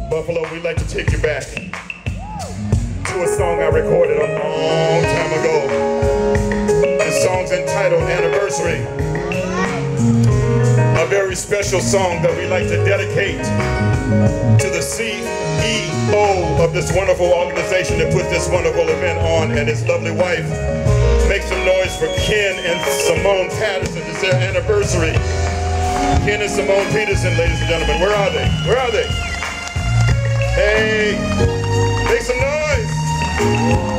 Buffalo, we'd like to take you back to a song I recorded a long time ago. The song's entitled Anniversary. A very special song that we like to dedicate to the CEO of this wonderful organization that put this wonderful event on, and his lovely wife. Make some noise for Ken and Simone Patterson. It's their anniversary. Ken and Simone Peterson, ladies and gentlemen. Where are they? Where are they? Hey, make some noise.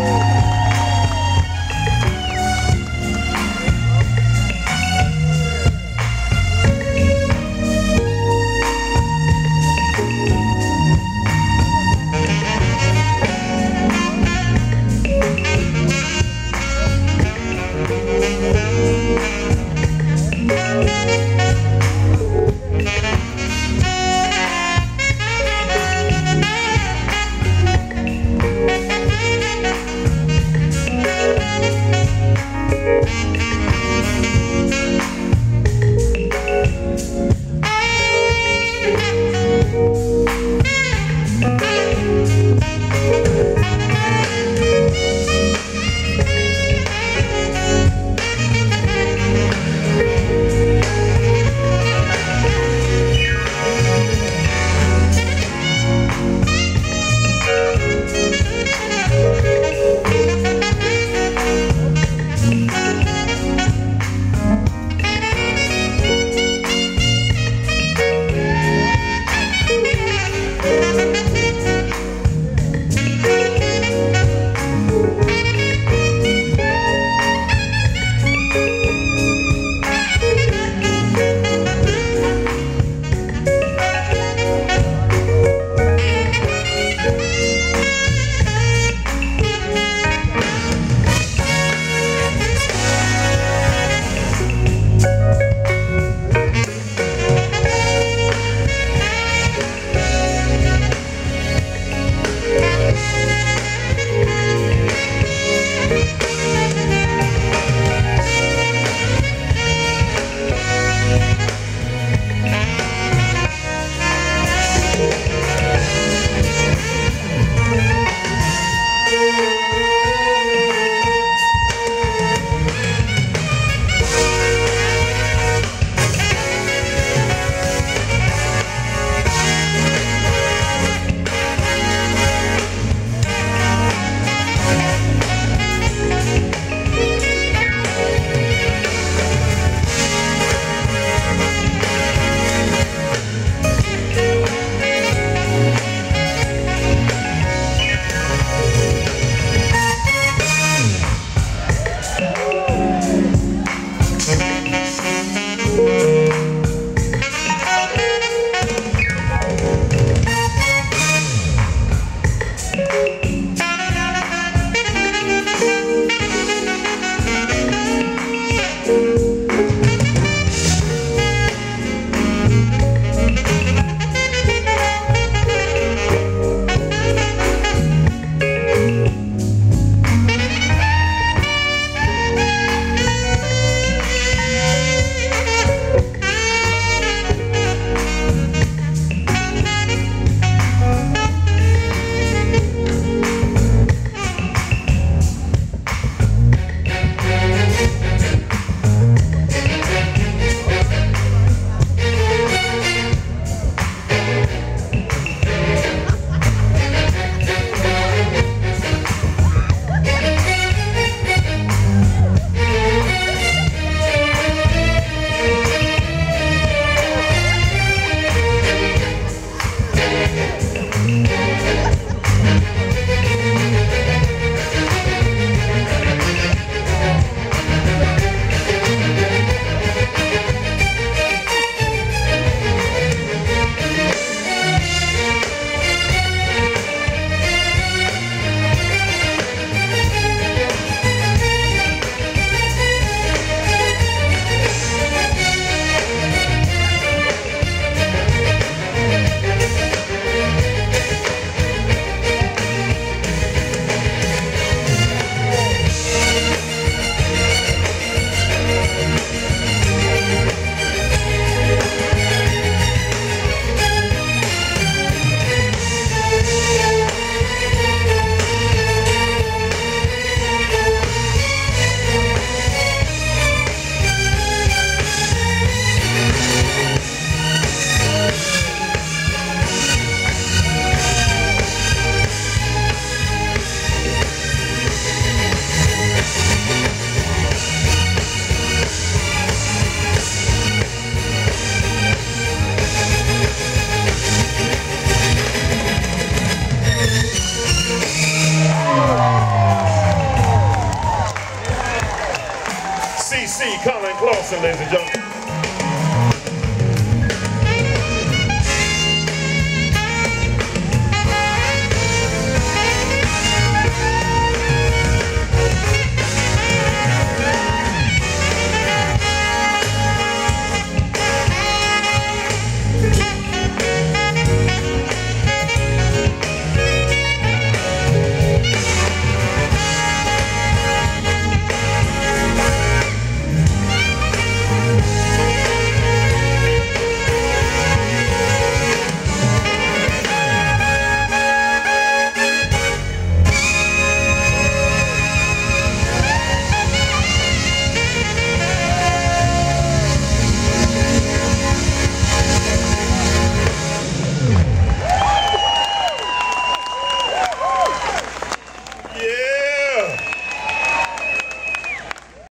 ladies and gentlemen.